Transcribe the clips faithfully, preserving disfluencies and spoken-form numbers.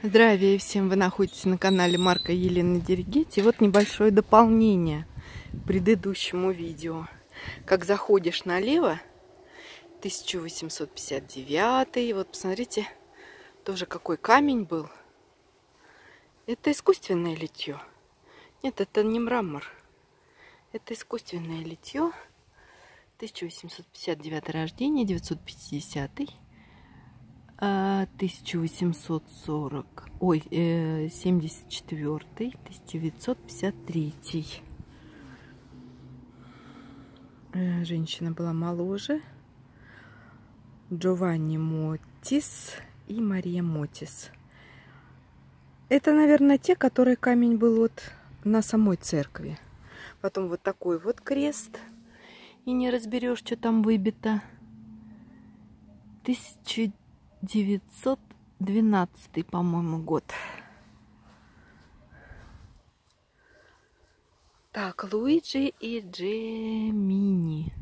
Здравия всем! Вы находитесь на канале Марка Елены Дерегети. Вот небольшое дополнение к предыдущему видео. Как заходишь налево, тысяча восемьсот пятьдесят девятый. Вот посмотрите, тоже какой камень был. Это искусственное литье. Нет, это не мрамор. Это искусственное литье. тысяча восемьсот пятьдесят девятый рождение, девятьсот пятидесятый. тысяча восемьсот сорок, ой, э, семьдесят четвёртый, тысяча девятьсот пятьдесят третий. Э, женщина была моложе. Джованни Мотис и Мария Мотис. Это, наверное, те, которые камень был вот на самой церкви. Потом вот такой вот крест. И не разберешь, что там выбито. тысяча девятьсот двенадцатый, по-моему, год. Так, Луиджи и Джемини.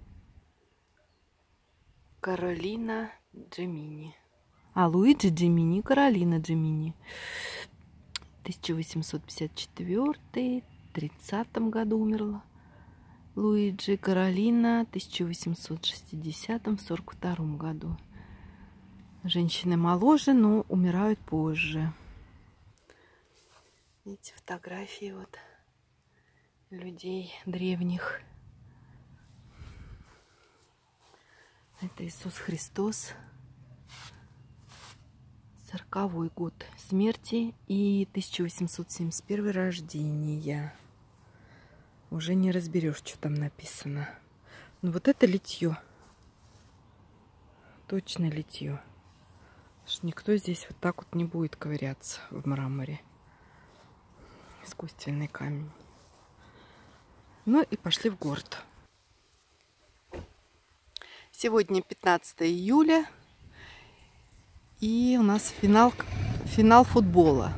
Каролина Джемини. А, Луиджи Джемини, Каролина Джемини. тысяча восемьсот пятьдесят четвёртый, в тридцатом году умерла. Луиджи Каролина, тысяча восемьсот шестидесятом, в сорок втором году. Женщины моложе, но умирают позже. Видите, фотографии вот людей древних. Это Иисус Христос. Сороковой год смерти и тысяча восемьсот семьдесят первый рождения. Уже не разберешь, что там написано. Но вот это литье. Точно литье. Никто здесь вот так вот не будет ковыряться в мраморе. Искусственный камень. Ну и пошли в город. Сегодня пятнадцатое июля. И у нас финал, финал футбола.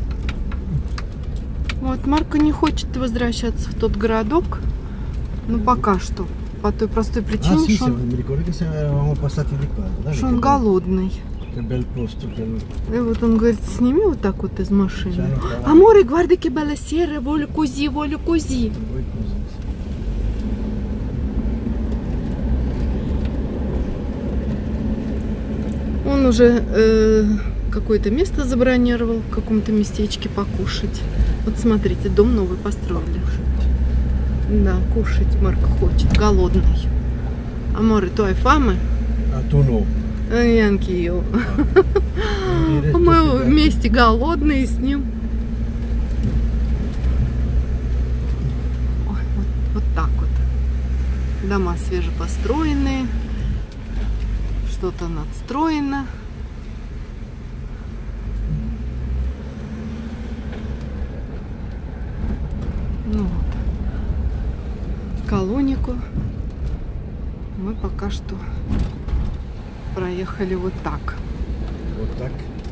Вот Марко не хочет возвращаться в тот городок. Ну пока что. По той простой причине, ah, sì, что, он, что он голодный. И вот он говорит, сними вот так вот из машины. Аморе, guarda che bella sera, voglio così, voglio così. Он уже э, какое-то место забронировал, в каком-то местечке покушать. Вот смотрите, дом новый построили. Да, кушать Марко хочет, голодный. Аморе, tu hai fame? А tu no. Янкио. Мы вместе голодные с ним. Ой, вот, вот так вот. Дома свежепостроенные. Что-то надстроено. Ну вот. Колонику мы пока что проехали вот так. Вот так.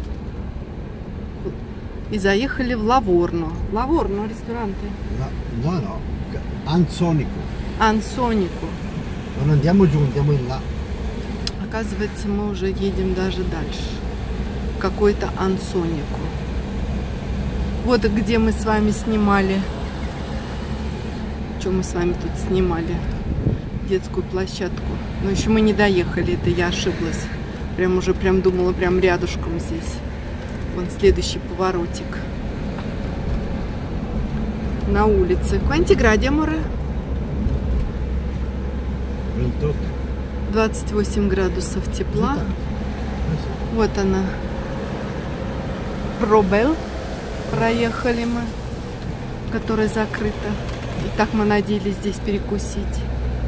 И заехали в Лаворно. Лаворно ресторанты. No, no, Ансонико. Ансонико. Non andiamo giù, andiamo in là. Оказывается, мы уже едем даже дальше. Какой-то Ансонико. Вот где мы с вами снимали. Что мы с вами тут снимали? Детскую площадку. Но еще мы не доехали, это я ошиблась. Прям уже прям думала, прям рядышком здесь. Вон следующий поворотик. На улице. Quanti gradi, amore? двадцать восемь градусов тепла. Вот она. Пробел. Проехали мы. Которая закрыта. И так мы надеялись здесь перекусить.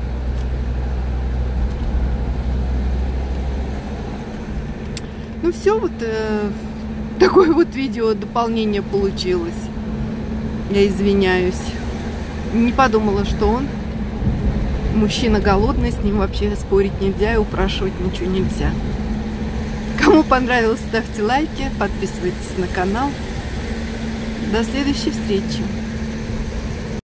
Ну все, вот э, такое вот видео дополнение получилось. Я извиняюсь. Не подумала, что он мужчина голодный, с ним вообще спорить нельзя и упрашивать ничего нельзя. Кому понравилось, ставьте лайки, подписывайтесь на канал. До следующей встречи.